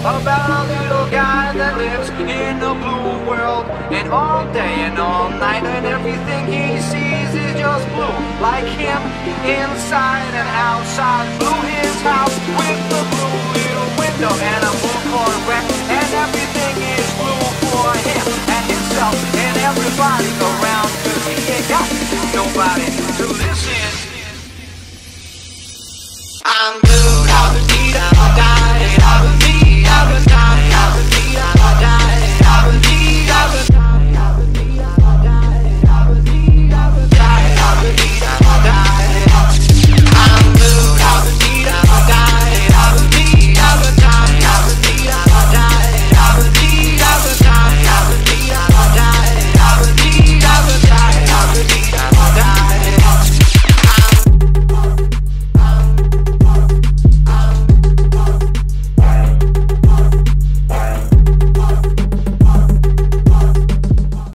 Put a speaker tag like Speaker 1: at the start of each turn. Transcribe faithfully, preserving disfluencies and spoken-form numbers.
Speaker 1: about a little guy that lives in a blue world, and all day and all night, and everything he sees is just blue. Like him, inside and outside, blue his house with the blue little window and a blue